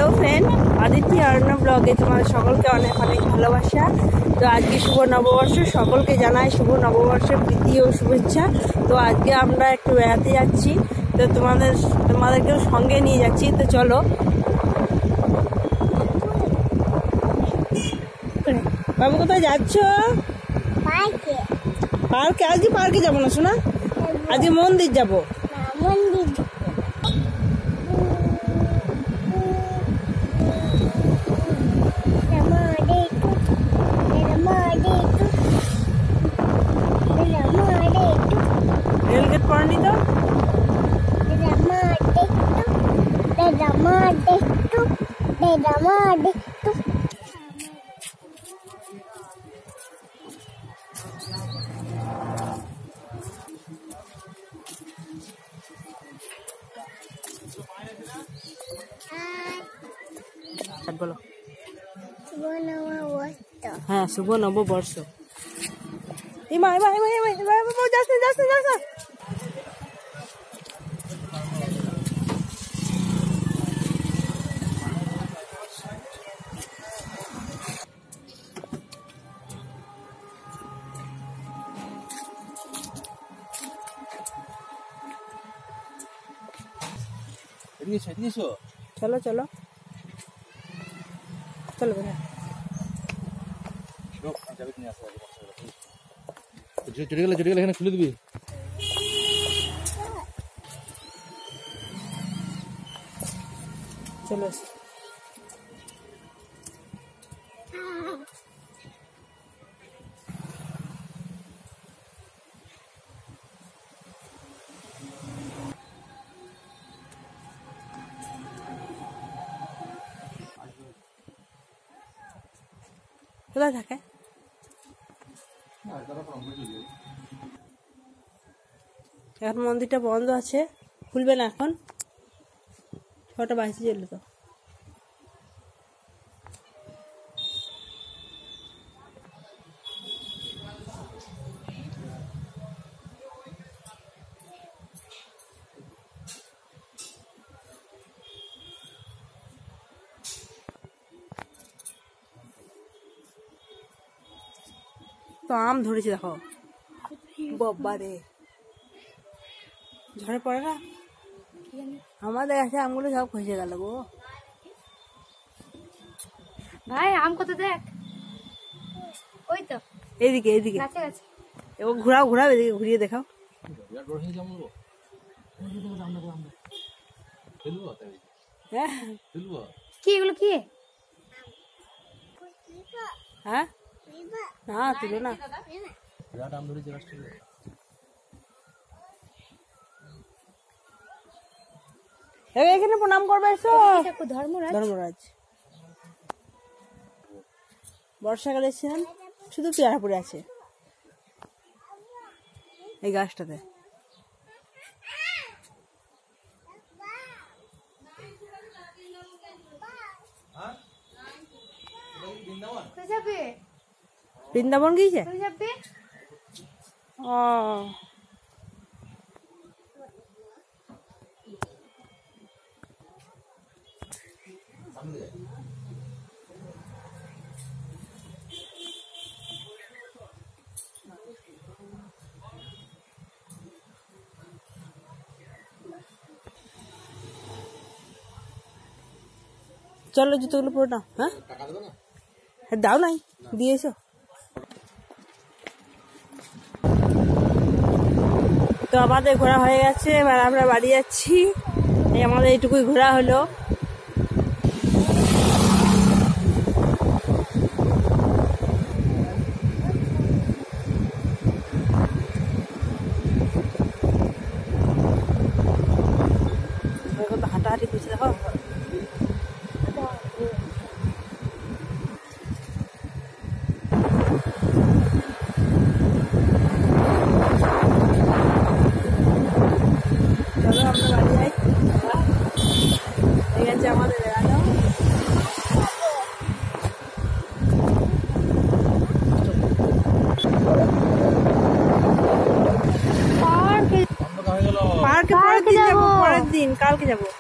Hello friend, Aditya Arnav ब्लगे तुम्हारे सकलके अनेक अनेक भालोबासा। तो आज के शुभ नवबर्ष सकलके जानाई शुभ नवबर्षेर प्रীতি और शुभेच्छा। तो आज के आमरा एकटु बेड़ाते जाচ্ছি, तो তোমাদেরকেও সঙ্গে নিয়ে যাচ্ছি। তো চলো। বাবু কোথায় যাচ্ছ? পার্কে। পার্কে? আজকে পার্কে যাবো না সোনা, আজকে মন্দির যাবো। মন্দির রেলগেট পড়নি তো? বলো। হ্যাঁ, শুভ নববর্ষ। চলো চলো চলো বেটা। চলে গেলে এখানে খুলে দিবি। চলো কোথায় থাকে? এখন মন্দিরটা বন্ধ আছে, খুলবে না এখন। 6টা বাজে চলে তো। তো আম ধরেছে দেখো, বাবা রে, ঝড়ে পড়ে না। আমাদের কাছে আমগুলো সব খসে গেল গো ভাই। আম কত দেখ, ওই তো এইদিকে এইদিকে কাছে কাছে। এবার ঘোরাও ঘোরাও, এদিকে ঘুরিয়ে দেখাও। কি এগুলো কি? হ্যাঁ না, তুলো না। এখানে প্রণাম করবে এসো। ধর্মরাজ বর্ষাকালে এসেছিলাম, শুধু পেয়ারা পড়ে আছে এই গাছটাতে। বৃন্দাবন গিয়েছে? ও চলো জুতোগুলো পরে নাও। হ্যাঁ দাও নাই, দিয়েছো। তো আমাদের ঘোরা হয়ে গেছে, এবার আমরা বাড়ি যাচ্ছি। এই আমাদের এইটুকুই ঘোরা হলো। হাঁটাহাঁটি করছে দেখো। আমাদের বেড়ানো পার্কে পরের দিন যাবো, কালকে যাবো।